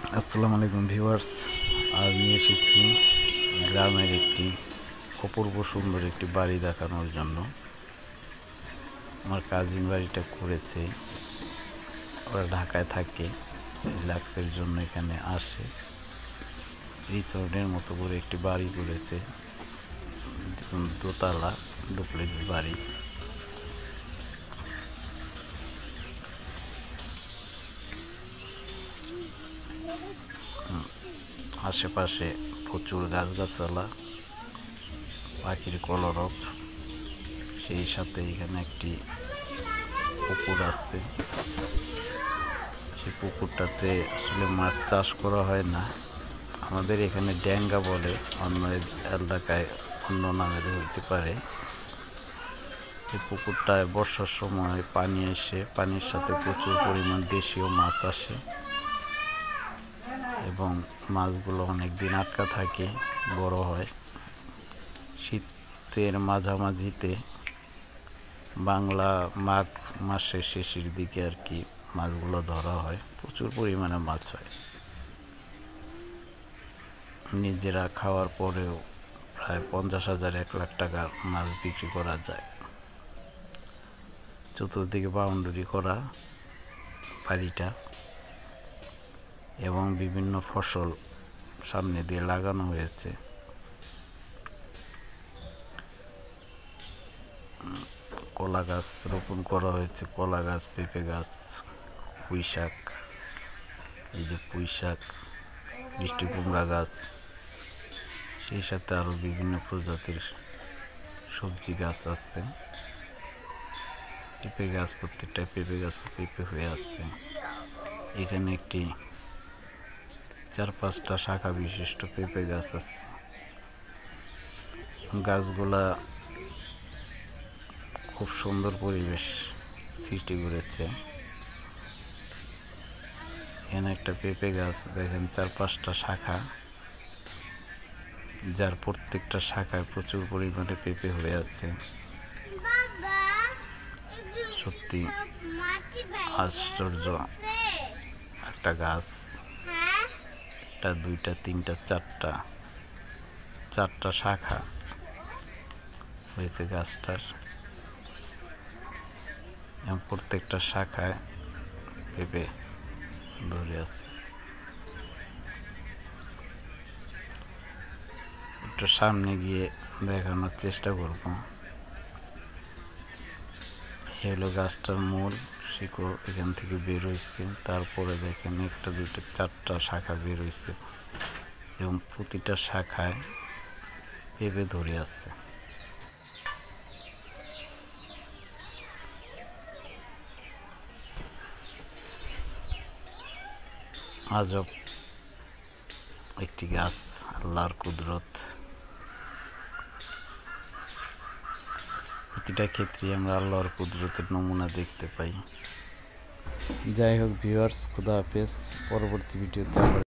আসসালামু আলাইকুম ভিউয়ার্স, আজ নিয়ে এসেছি গ্রামের একটি অপূর্ব সুন্দর একটি বাড়ি দেখানোর জন্য। আমার কাজিন বাড়িটা করেছে, ওরা ঢাকায় থাকে, রিল্যাক্সের জন্য এখানে আসে। রিসোর্টের মতো করে একটি বাড়ি করেছে, দোতলা ডুপ্লেক্স বাড়ি। আশেপাশে প্রচুর গাছগাছালা, পাখির কলরব, সেই সাথে এখানে একটি পুকুর আছে। সেই পুকুরটাতে আসলে মাছ চাষ করা হয় না, আমাদের এখানে ড্যাঙ্গা বলে, অন্য এলাকায় অন্য নামে হইতে পারে। এই পুকুরটায় বর্ষার সময় পানি এসে পানির সাথে প্রচুর পরিমাণ দেশীয় মাছ আসে এবং মাছগুলো অনেকদিন আটকা থাকে, বড় হয়। শীতের মাঝামাঝিতে বাংলা মাঘ মাসের শেষের দিকে আর কি মাছগুলো ধরা হয়, প্রচুর পরিমাণে মাছ হয়। নিজেরা খাওয়ার পরেও প্রায় 50,000 1 লাখ টাকা মাছ বিক্রি করা যায়। চতুর্দিকে বাউন্ডারি করা বাড়িটা এবং বিভিন্ন ফসল সামনে দিয়ে লাগানো হয়েছে। কলা গাছ রোপণ করা হয়েছে, কলা গাছ, পেঁপে গাছ, পুঁই শাক, এই যে পুঁই শাক, মিষ্টি কুমড়া গাছ, সেই সাথে আরো বিভিন্ন প্রজাতির সবজি গাছ আছে। পেঁপে গাছ, প্রত্যেকটা পেঁপে গাছে পেঁপে হয়ে আছে। এখানে একটি 4-5টা শাখা বিশিষ্ট পেঁপে গাছ আছে। গাছগুলা খুব সুন্দর পরিবেশ সৃষ্টি করেছে। এখানে একটা পেঁপে গাছ দেখেন, 4-5টা শাখা, যার প্রত্যেকটা শাখায় প্রচুর পরিমাণে পেঁপে হয়ে আছে। সত্যি আশ্চর্য একটা গাছ। একটা, দুইটা, তিনটা, চারটা শাখা হয়েছে গাছটার এবং প্রত্যেকটা শাখায় পেঁপে ধরে আছে। একটু সামনে গিয়ে দেখানোর চেষ্টা করব। হলো গাছটার মূল শিকড় এখান থেকে বের হয়েছে, তারপরে দেখেন একটা, দুইটা, 4টা শাখা বের হয়েছে এবং প্রতিটা শাখায় পেঁপে ধরে আছে। আজব একটি গাছ, আল্লাহর কুদরত। প্রতিটা ক্ষেত্রে আমরা আল্লাহর কুদরতের নমুনা দেখতে পাই। যাই হোক ভিউয়ার্স, খোদা হাফেজ। পরবর্তী ভিডিওতে